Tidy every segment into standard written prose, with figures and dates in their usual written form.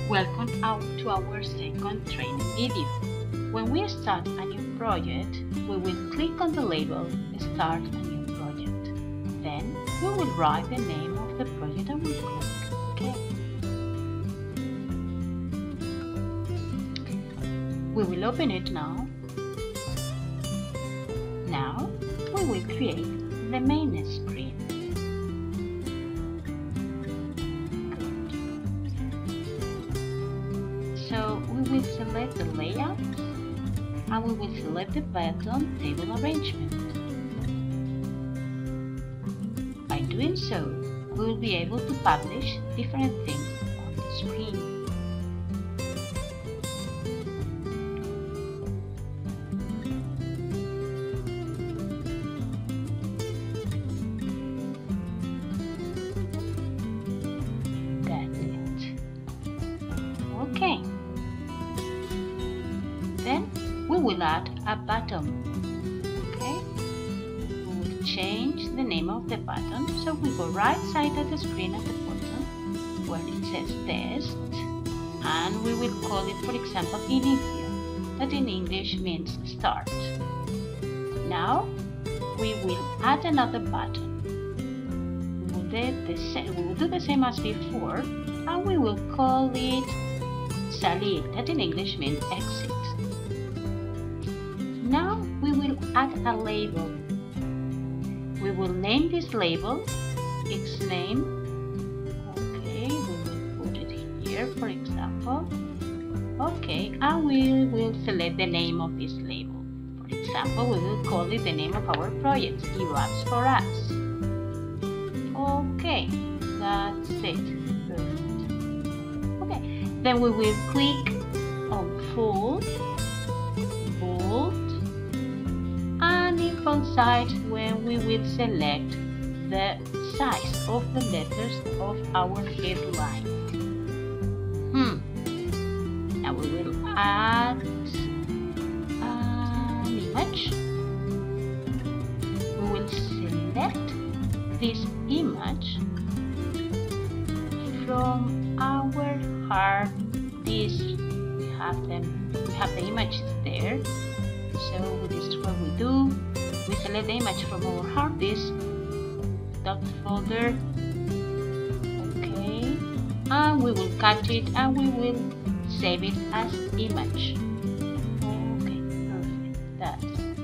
Welcome to our second training video. When we start a new project, we will click on the label Start a New Project. Then we will write the name of the project and we'll click OK. We will open it now. Now we will create the main screen. So we will select the layout and we will select the button table arrangement. By doing so, we will be able to publish different things on the screen. That's it. Okay. Then we will add a button. Okay, we will change the name of the button, so we go right side of the screen at the bottom where it says test, and we will call it, for example, inicio, that in English means start. Now we will add another button. We will do the same as before, and we will call it salir, that in English means exit. Now we will add a label. We will name this label its name. Okay, we will put it here, for example. Okay, and we will select the name of this label. For example, we will call it the name of our project, Euapps4us. Okay, that's it. Perfect. Okay, then we will click on full, bold, and in font size when we will select the size of the letters of our headline. Now we will add an image. We will select this image from our hard disk. We have the images there. So this is what we do. We select the image from our hard disk, dot folder, okay, and we will cut it and we will save it as image. Okay, perfect. That's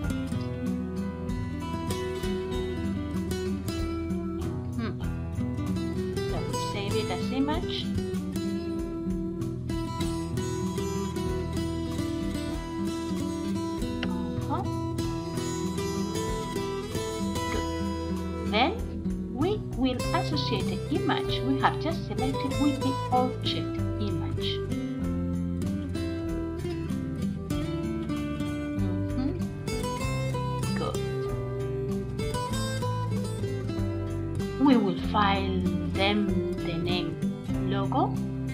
So we save it as image. Then we will associate the image we have just selected with the object image. Good. We will file them the name logo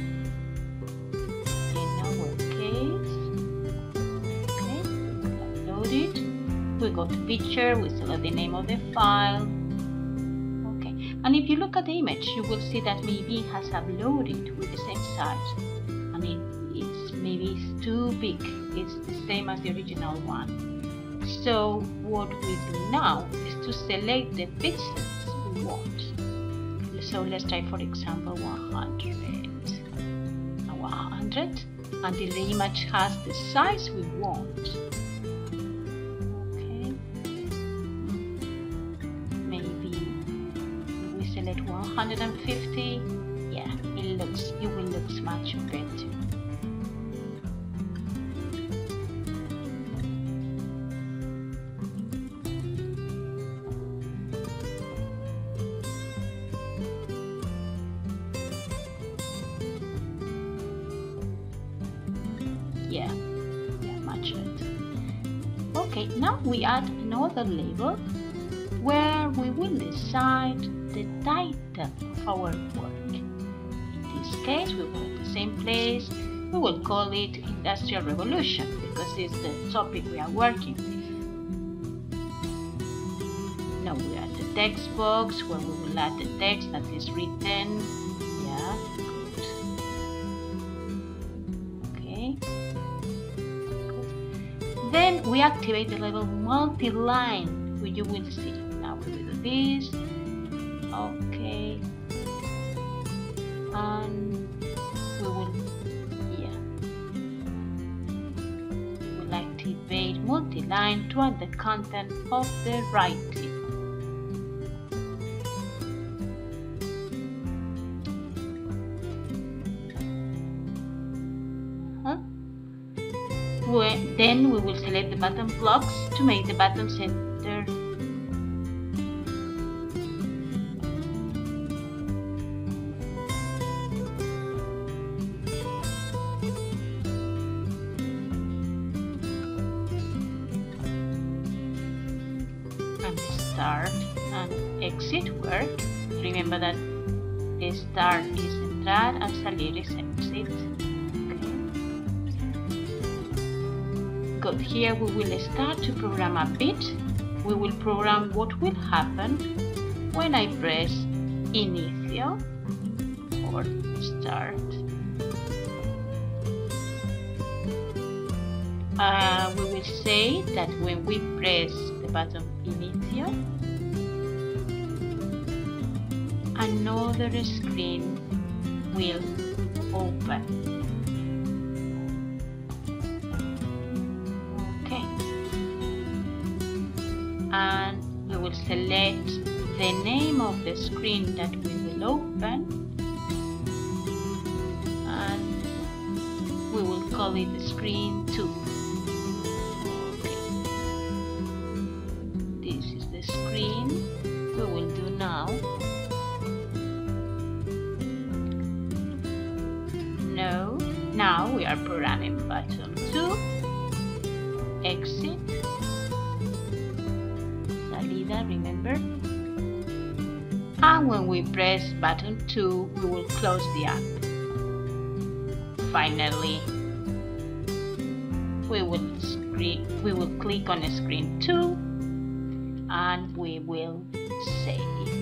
in our case. Okay, upload it. We go to picture, we select the name of the file. And if you look at the image, you will see that maybe it has uploaded with the same size, and maybe it's too big. It's the same as the original one. So what we do now is to select the pixels we want. So let's try, for example, 100 and 100 until the image has the size we want. Select 150. Yeah, it will look much better. Yeah, much better. Okay, now we add another label where we will decide the title of our work. In this case, we will at the same place. We will call it Industrial Revolution because it's the topic we are working with. Now we are at the text box where we will add the text that is written. Yeah, good. we activate the label multi-line, you will see. Now we will do this. Okay. And we will, we will activate multi-line to add the content of the writing. Then we will select the button blocks to make the button center. And start and exit work. Remember that the start is entrar and salir is exit. Good. Here we will start to program a bit. We will program what will happen when I press Inicio or Start. We will say that when we press the button Inicio, another screen will open. And we will select the name of the screen that we will open, and we will call it screen 2. Okay. This is the screen we will do now. Now we are programming button 2, exit, remember, and when we press button 2 we will close the app. Finally, we will click on screen 2 and we will save.